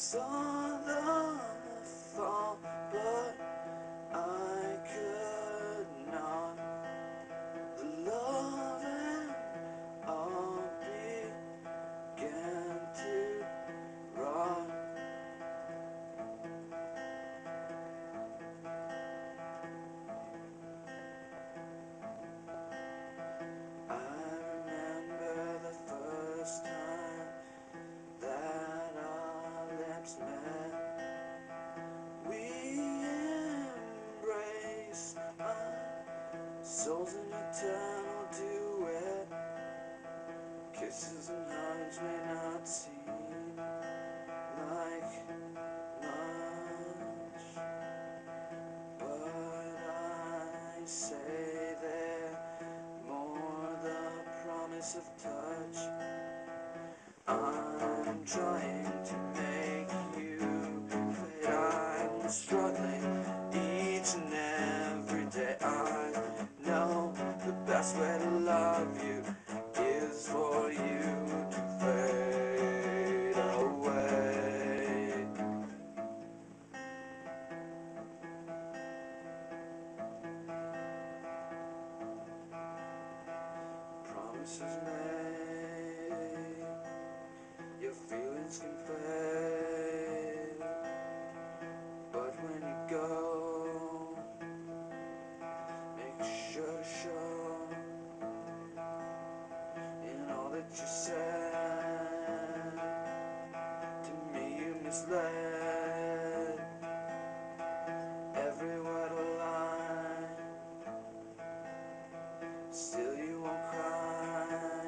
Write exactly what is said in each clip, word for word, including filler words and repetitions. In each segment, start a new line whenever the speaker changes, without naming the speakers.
Saw the fall, but I could not. The love and all began to rot. I remember the first time that our lips met. We embraced our souls in eternal duet. Kisses and hugs may not seem like much, but I say they're more the promise of touch. I'm trying to make you fade. I'm struggling each and every day. I know the best way to love you is for you to fade away. Promises made, your feelings can fade, but when you go, make sure to show in all that you said. To me you misled, every word a lie, still you won't cry.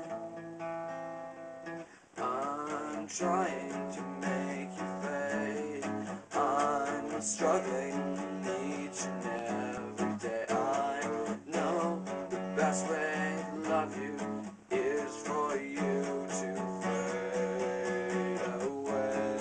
I'm trying to make you fade. I'm struggling each and every day. I know the best way to love you is for you to fade away.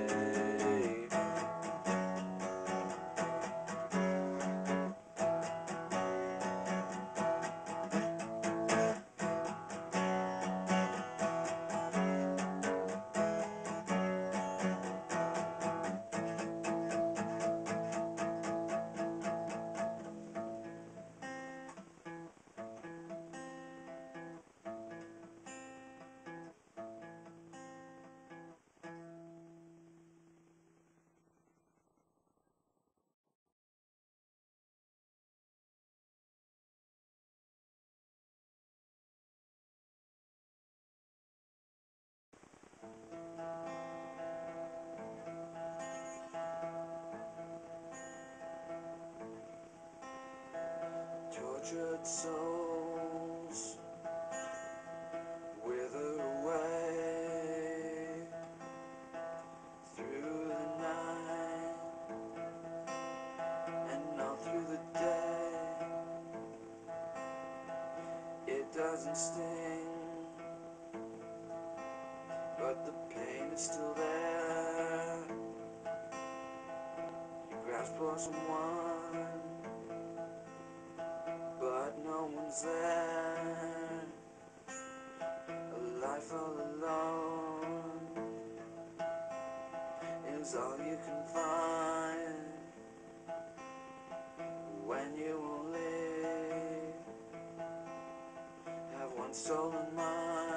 Tortured souls wither away through the night and not through the day. It doesn't sting, but the pain is still there. You grasp for someone, but no one's there. A life all alone is all you can find when you won't live. Have one soul in mind.